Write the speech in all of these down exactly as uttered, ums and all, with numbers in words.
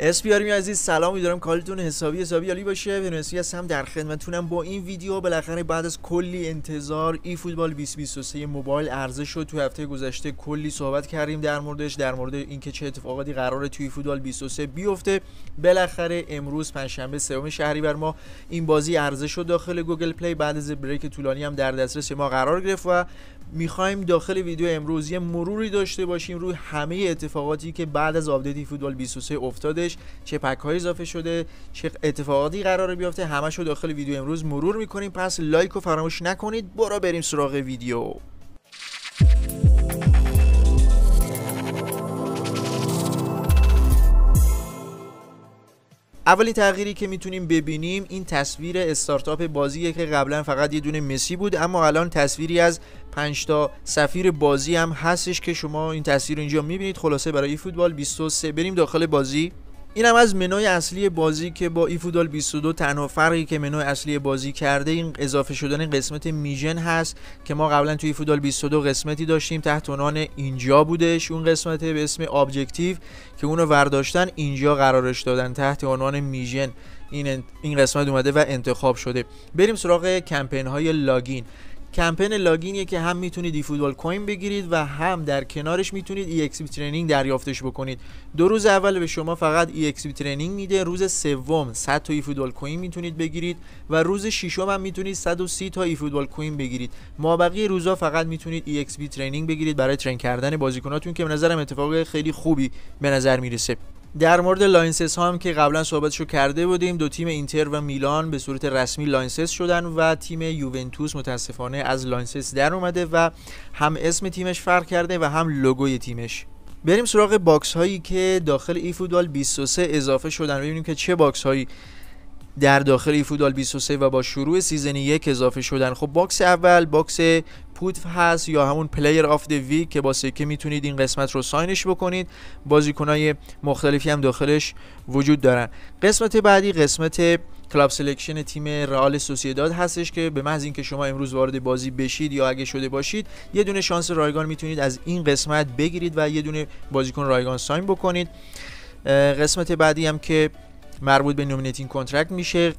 اسپیاری عزیز سلام، امیدوارم کالتون حسابی حسابی عالی باشه. ونوسی هستم در خدمتتونم با این ویدیو. بالاخره بعد از کلی انتظار ای فوتبال بیست بیست و سه موبایل عرضه شد. تو هفته گذشته کلی صحبت کردیم در موردش، در مورد اینکه چه اتفاقاتی قراره توی فوتبال بیست و سه بیفته. بالاخره امروز پنجشنبه سوم شهریور ما این بازی عرضه شد داخل گوگل پلی. بعد از بریک طولانی هم در دسترس ما قرار گرفت و میخوایم داخل ویدیو امروز یه مروری داشته باشیم روی همه اتفاقاتی که بعد از آپدیت فوتبال بیست و سه افتادش، چه پک های اضافه شده، چه اتفاقاتی قراره بیفته، همشو داخل ویدیو امروز مرور میکنیم. پس لایک رو فراموش نکنید. برو بریم سراغ ویدیو. اولین تغییری که میتونیم ببینیم این تصویر استارتاپ بازیه که قبلا فقط یه دونه مسی بود، اما الان تصویری از پنج تا سفیر بازی هم هستش که شما این تصویر رو اینجا میبینید. خلاصه برای ای فوتبال بیست و سه بریم داخل بازی. این هم از منوی اصلی بازی که با ای فوتبال بیست و دو تنها فرقی که منوی اصلی بازی کرده این اضافه شدن قسمت میژن هست که ما قبلا توی ای فوتبال بیست و دو قسمتی داشتیم تحت عنوان اینجا بودش، اون قسمت به اسم ابجکتیو که اونو ورداشتن اینجا قرارش دادن تحت عنوان میژن. این این قسمت اومده و انتخاب شده. بریم سراغ کمپین های لاگین. کمپین لاگینیه که هم میتونید ای فوتبال کوین بگیرید و هم در کنارش میتونید ای ایکس پی ترینینگ دریافتش بکنید. دو روز اول به شما فقط ای ایکس پی ترینینگ میده، روز سوم صد تا ای فوتبال کوین میتونید بگیرید و روز ششم هم میتونید صد و سی تا ای فوتبال کوین بگیرید. مابقی روزا فقط میتونید ای ایکس پی ترینینگ بگیرید برای ترین کردن بازیکناتون که به نظرم اتفاق خیلی خوبی به نظر میرسه. در مورد لاینسس ها هم که قبلا صحبتشو کرده بودیم، دو تیم اینتر و میلان به صورت رسمی لاینسس شدن و تیم یوونتوس متاسفانه از لاینسس در اومده و هم اسم تیمش فرق کرده و هم لوگوی تیمش. بریم سراغ باکس هایی که داخل ای فوتبال بیست و سه اضافه شدن، ببینیم که چه باکس هایی در داخل ای فوتبال بیست و سه و با شروع سیزن یک اضافه شدن. خب باکس اول باکس پوت هست یا همون پلیر آف دی ویک که با سکه میتونید این قسمت رو ساینش بکنید. بازیکنای مختلفی هم داخلش وجود دارن. قسمت بعدی قسمت کلاب سلکشن تیم رئال سوسییداد هستش که به محض اینکه شما امروز وارد بازی بشید یا اگه شده باشید یه دونه شانس رایگان میتونید از این قسمت بگیرید و یه دونه بازیکن رایگان ساین بکنید. قسمت بعدی هم که مربوط به نومینیتینگ کانترکت میشه.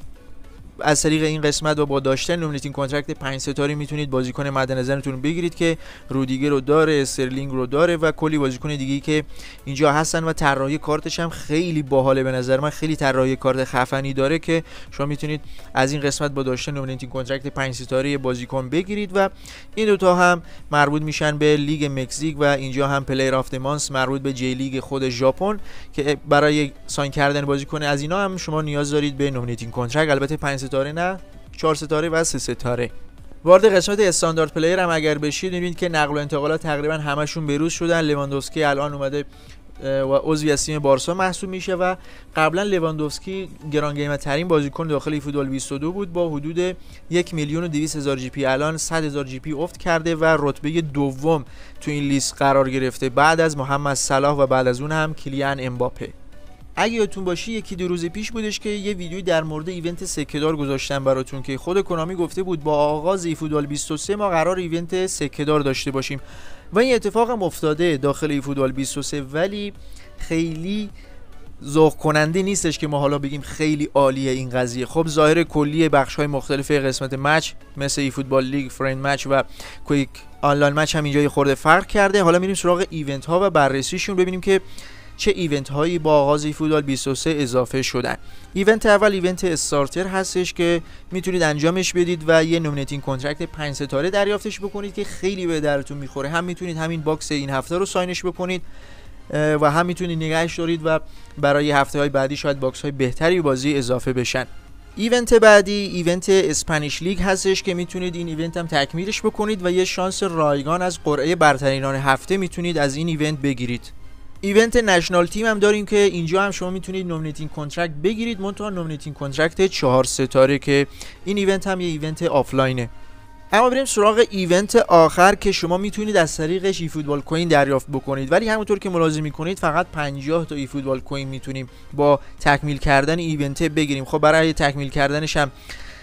از طریق این قسمت و با داشتن نومینیتینگ کانترکت پنج ستاره میتونید بازیکن مد نظرتون بگیرید که رودیگر رو داره، استرلینگ رو داره و کلی بازیکن دیگه‌ای که اینجا هستن و طراحی کارتش هم خیلی باحاله. به نظر من خیلی طراحی کارت خفنی داره که شما میتونید از این قسمت با داشتن نومینیتینگ کانترکت پنج ستاره بازیکن بگیرید و این دو تا هم مربوط میشن به لیگ مکزیک و اینجا هم پلیر آف دی مانث مربوط به جی لیگ خود ژاپن که برای ساین کردن بازیکن از اینا هم شما نیاز دارید به نومینیتینگ کانترکت، البته پنج ستاره نه، چهار ستاره و سه ستاره. وارد قسمت استاندارد پلیر هم اگر بشید می‌بینید که نقل و انتقالات تقریبا همشون بروز شدن. لواندوفسکی الان اومده و عضوی از تیم بارسا محسوب میشه و قبلا لواندوفسکی گران قیمت ترین بازیکن داخل فوتبال بیست و دو بود با حدود یک میلیون و دویست هزار جی پی. الان صد هزار جی پی افت کرده و رتبه دوم تو این لیست قرار گرفته بعد از محمد صلاح و بعد از اون هم کیلیان امباپه. اگه یادتون باشه یکی دو روز پیش بودش که یه ویدیوی در مورد ایونت سکه‌دار گذاشتم براتون که خود کنامی گفته بود با آغاز ای فوتبال بیست و سه ما قرار ایونت سکه‌دار داشته باشیم و این اتفاق هم افتاده داخل ای فوتبال بیست و سه، ولی خیلی ذوق کننده نیستش که ما حالا بگیم خیلی عالیه این قضیه. خب ظاهر کلی بخش‌های مختلف قسمت مچ مثل ای فوتبال لیگ، فرند مچ و کویک آنلاین مچ هم اینجا خورده فرق کرده. حالا میریم سراغ ایونت ها و بررسیشون ببینیم که چه ایونت هایی با آغاز فوتبال بیست و سه اضافه شدن. ایونت اول ایونت استارتر هستش که میتونید انجامش بدید و یه نومینیتینگ کانترکت پنج ستاره دریافتش بکنید که خیلی به درتون میخوره. هم میتونید همین باکس این هفته رو ساینش بکنید و هم میتونید نگهش دارید و برای هفته های بعدی شاید باکس های بهتری بازی اضافه بشن. ایونت بعدی ایونت اسپانیش لیگ هستش که میتونید این ایونت هم تکمیلش بکنید و یه شانس رایگان از قرعه برترینان هفته میتونید از این ایونت بگیرید. ایونت نشنال تیم هم داریم که اینجا هم شما میتونید نومینیتینگ کانترکت بگیرید، منتها نومینیتینگ کانترکت چهار ستاره که این ایونت هم یه ایونت آفلاینه. اما بریم سراغ ایونت آخر که شما میتونید از طریقش ای فوتبال کوین دریافت بکنید، ولی همونطور که ملاحظه میکنید فقط پنجاه تا ای فوتبال کوین میتونیم با تکمیل کردن ایونت بگیریم. خب برای تکمیل کردنش هم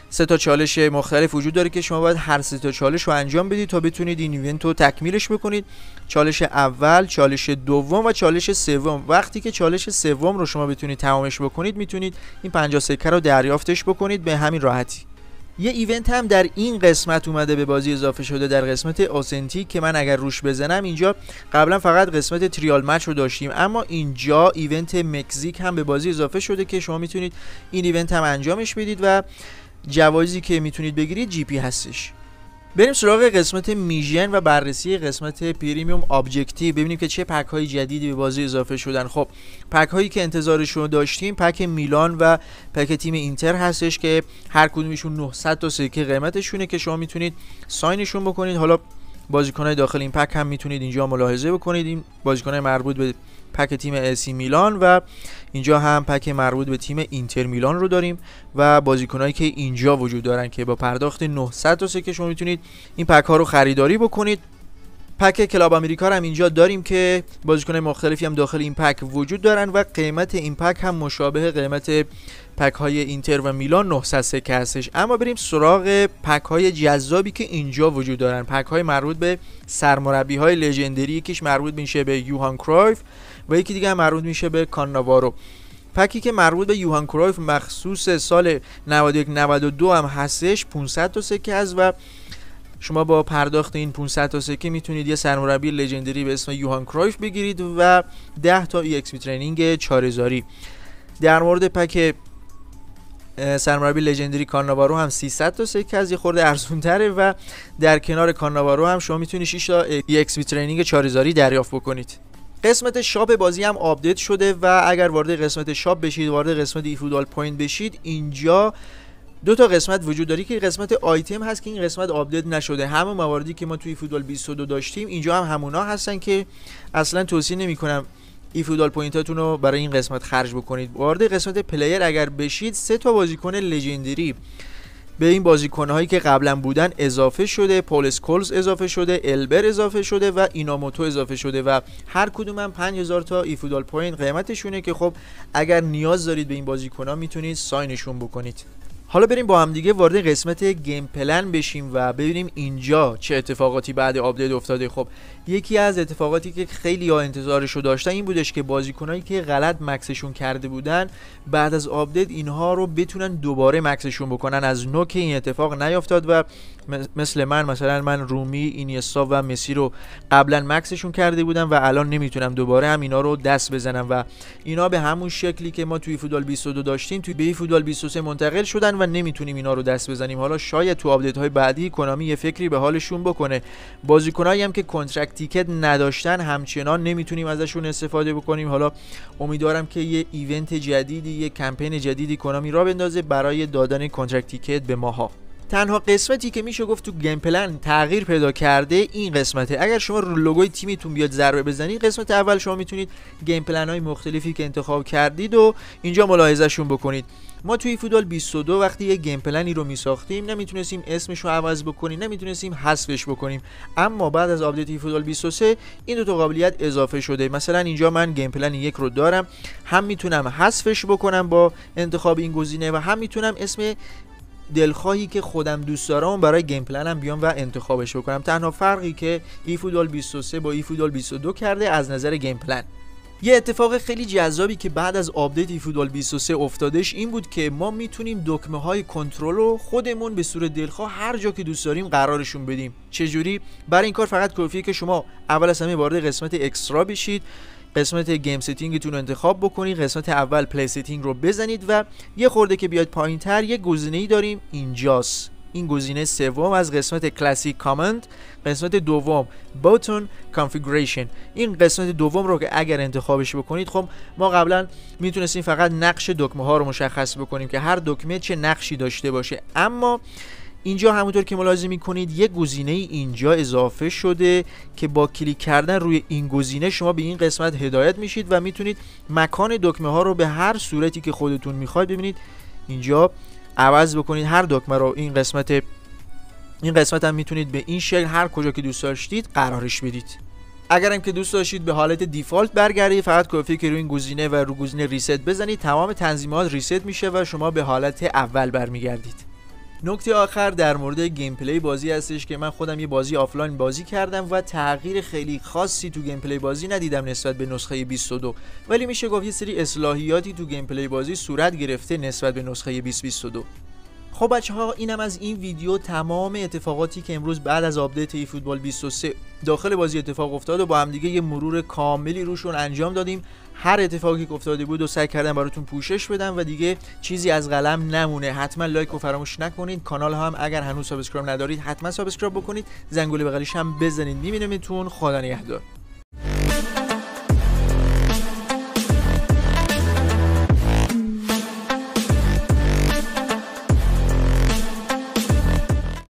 سه تا چالش مختلف وجود داره که شما باید هر سه تا چالش رو انجام بدید تا بتونید این ایونت رو تکمیلش بکنید. چالش اول، چالش دوم و چالش سوم. وقتی که چالش سوم رو شما بتونید تمامش بکنید میتونید این پنجاه سکه رو دریافتش بکنید به همین راحتی. یه ایونت هم در این قسمت اومده به بازی اضافه شده در قسمت اوسنتیک که من اگر روش بزنم، اینجا قبلا فقط قسمت تریال مچ رو داشتیم، اما اینجا ایونت مکزیک هم به بازی اضافه شده که شما میتونید این ایونت هم انجامش بدید و جوایزی که میتونید بگیرید جی پی هستش. بریم سراغ قسمت میژن و بررسی قسمت پریمیوم ابجکتیو، ببینیم که چه پک های جدیدی به بازی اضافه شدن. خب پک هایی که انتظارشون داشتیم پک میلان و پک تیم اینتر هستش که هر کدومشون نهصد تا سکه قیمتشونه که شما میتونید ساینشون بکنید. حالا بازیکن‌های داخل این پک هم میتونید اینجا ملاحظه بکنید، این بازیکن‌های مربوط به پک تیم اسی میلان و اینجا هم پک مربوط به تیم اینتر میلان رو داریم و بازیکنایی که اینجا وجود دارن که با پرداخت نهصد تا سکه شما میتونید این پک ها رو خریداری بکنید. پک کلاب آمریکا هم اینجا داریم که بازیکن‌های مختلفی هم داخل این پک وجود دارن و قیمت این پک هم مشابه قیمت پک های اینتر و میلان نهصد سکه هستش. اما بریم سراغ پک های جذابی که اینجا وجود دارن، پک های مربوط به سرمربی های لژندری. یکیش مربوط میشه به یوهان کرایف و یکی دیگه هم مربوط میشه به کاناوارو. پکی که مربوط به یوهان کرایف مخصوص سال نود و یک نود و دو هم هستش، پانصد تا سکه است و شما با پرداخت این پانصد تا سکه میتونید یه سرمربی لژندری به اسم یوهان کرایف بگیرید و ده تا ای ایکس پی ترینینگ چهار هزاری. در مورد پک سرمربی لژندری کاناوارو هم سیصد تا سکه از یه خورده ارزون تره و در کنار کاناوارو هم شما میتونید شش تا ای ایکس پی ترینینگ چهار هزاری دریافت بکنید. قسمت شاپ بازی هم آپدیت شده و اگر وارد قسمت شاپ بشید، وارد قسمت ای فوتبال پوینت بشید، اینجا دو تا قسمت وجود داره که قسمت آیتم هست که این قسمت آپدیت نشده. همون مواردی که ما توی فوتبال بیست و دو داشتیم اینجا هم همونا هستن که اصلا توصیه نمی‌کنم ای فوتبال پوینتاتون رو برای این قسمت خرج بکنید. وارد قسمت پلیر اگر بشید، سه تا بازیکن لژندری به این بازیکن‌هایی که قبلا بودن اضافه شده. پول اسکولز اضافه شده، البر اضافه شده و ایناموتو اضافه شده و هر کدوم هم پنج هزار تا ای فوتبال پوینت قیمتشونه که خب اگر نیاز دارید به این بازیکن‌ها میتونید ساینشون بکنید. حالا بریم با هم دیگه وارد قسمت گیم پلن بشیم و ببینیم اینجا چه اتفاقاتی بعد آپدیت افتاده. خب یکی از اتفاقاتی که خیلی ها انتظارشو داشتن این بودش که بازیکنایی که غلط مکسشون کرده بودن بعد از آپدیت اینها رو بتونن دوباره مکسشون بکنن. از نو که این اتفاق نیافتاد و مثل من مثلا من رومی، اینیستا و مسی رو قبلا مکسشون کرده بودم و الان نمیتونم دوباره هم اینا رو دست بزنم و اینا به همون شکلی که ما توی فوتبال بیست و دو داشتیم توی به فوتبال بیست و سه منتقل شدن و نمیتونیم اینا رو دست بزنیم. حالا شاید تو آپدیت های بعدی کنامی یه فکری به حالشون بکنه. بازیکنایی هم که کنترکت تیکت نداشتن همچنان نمیتونیم ازشون استفاده بکنیم. حالا امیدوارم که یه ایونت جدیدی، یه کمپین جدیدی کنامی را بندازه برای دادن کنترکت تیکت به ماها. تنها قسمتی که میشه گفت تو گیم پلن تغییر پیدا کرده این قسمته. اگر شما رو لوگوی تیمتون بیاد ضربه بزنید، قسمت اول شما میتونید گیم پلن های مختلفی که انتخاب کردید و اینجا ملاحظه‌شون بکنید. ما توی فوتبال بیست و دو وقتی یه گیم پلنی رو میساختیم نمیتونستیم اسمش رو عوض بکنیم، نمیتونستیم حذفش بکنیم، اما بعد از آپدیت فوتبال بیست و سه این دو تا قابلیت اضافه شده. مثلا اینجا من گیم پلن یک رو دارم، هم میتونم حذفش بکنم با انتخاب این گزینه و هم میتونم اسم دلخواهی که خودم دوست دارم برای گیم پلنم بیام و انتخابش بکنم. تنها فرقی که ای فوتبال بیست و سه با ای فوتبال بیست و دو کرده از نظر گیم پلن. یه اتفاق خیلی جذابی که بعد از آپدیت ای فوتبال بیست و سه افتادش این بود که ما میتونیم دکمه های کنترل رو خودمون به صورت دلخواه هر جا که دوست داریم قرارشون بدیم. چجوری؟ برای این کار فقط کافیه که شما اول از همه وارد قسمت اکسترا بشید، قسمت گیم ستینگتون رو انتخاب بکنید، قسمت اول پلی ستینگ رو بزنید و یه خورده که بیاید پایین‌تر یه گزینه‌ای داریم اینجاست. این گزینه سوم از قسمت کلاسیک کامند، قسمت دوم بوتون کانفیگوریشن. این قسمت دوم رو که اگر انتخابش بکنید، خب ما قبلا میتونستیم فقط نقش دکمه ها رو مشخص بکنیم که هر دکمه چه نقشی داشته باشه، اما اینجا همونطور که ملاحظه میکنید یک گزینه اینجا اضافه شده که با کلیک کردن روی این گزینه شما به این قسمت هدایت میشید و میتونید مکان دکمه ها رو به هر صورتی که خودتون میخواید ببینید اینجا عوض بکنید. هر دکمه رو این قسمت این قسمت هم میتونید به این شکل هر کجا که دوست داشتید قرارش بدید. اگر هم که دوست داشتید به حالت دیفالت برگردید، فقط کافیه که روی این گزینه و رو گزینه ریست بزنید، تمام تنظیمات ریست میشه و شما به حالت اول برمیگردید. نکته آخر در مورد گیم پلی بازی هستش که من خودم یه بازی آفلاین بازی کردم و تغییر خیلی خاصی تو گیم پلی بازی ندیدم نسبت به نسخه بیست و دو، ولی میشه گفت یه سری اصلاحیاتی تو گیم پلی بازی صورت گرفته نسبت به نسخه بیست بیست و دو. خب بچه‌ها اینم از این ویدیو، تمام اتفاقاتی که امروز بعد از آپدیت ای فوتبال بیست و سه داخل بازی اتفاق افتاد و با هم دیگه یه مرور کاملی روشون انجام دادیم. هر اتفاقی که افتاده بود و سعی کردم براتون پوشش بدم و دیگه چیزی از قلم نمونه. حتما لایک رو فراموش نکنید، کانال هم اگر هنوز سابسکرایب ندارید حتما سابسکرایب بکنید، زنگوله بغلیش هم بزنید. میبینیمتون، خدا نگهدار.